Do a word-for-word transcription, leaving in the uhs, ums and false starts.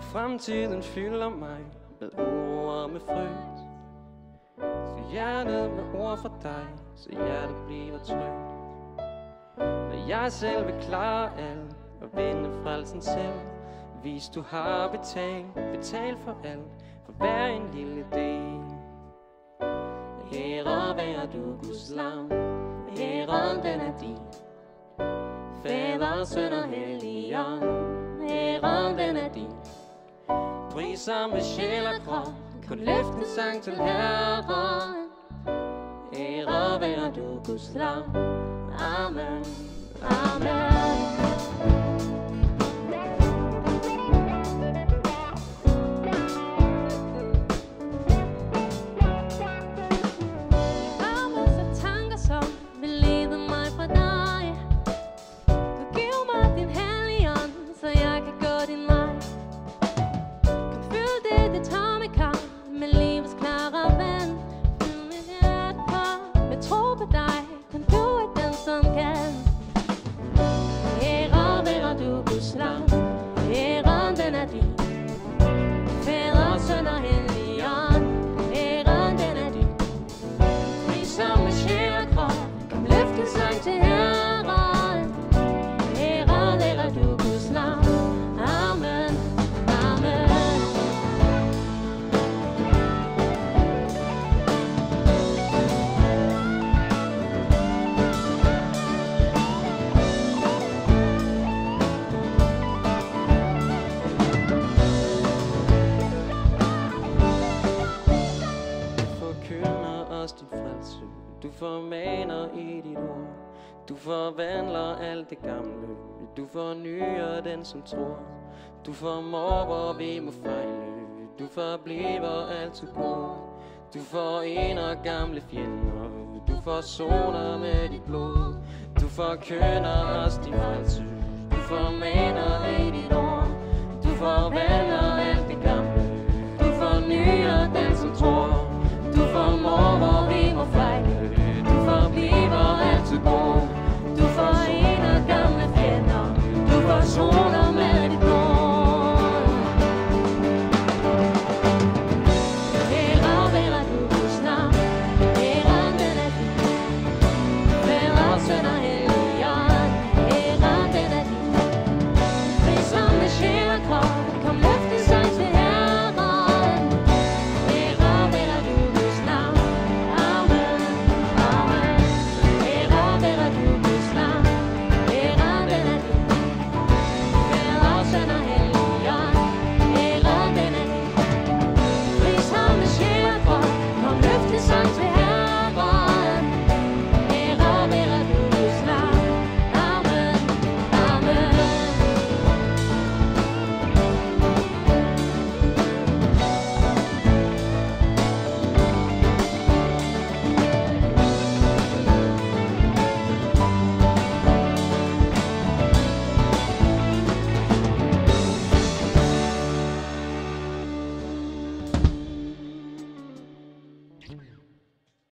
Fremtiden fylder mig med uro og med frygt. Så hjertet med ord fra dig, så hjertet bliver trygt. Når jeg selv vil klare alt og vinde frelsen selv. Hvis du har betalt, betal for alt, for hver en lille del. Ære være du Guds lam, æren den er din. Fader, Søn og Helligånd, æren den er din. Priser med sjæl og krop, kun løft en sang til Herren. Ære være du Guds lam, amen, amen. Du formaner i dit ord. Du forvandler alt det gamle. Du fornyer den som tror. Du formår hvor vi må fejle. Du forbliver altid god. Du forener gamle fjender. Du forsoner med dit blod. Du forkynder os din frelse. Du formaner i dit ord. Du forvandler alt det gamle. Du fornyer den som tror. Du formår hvor vi må fejle. Du forbliver altid god.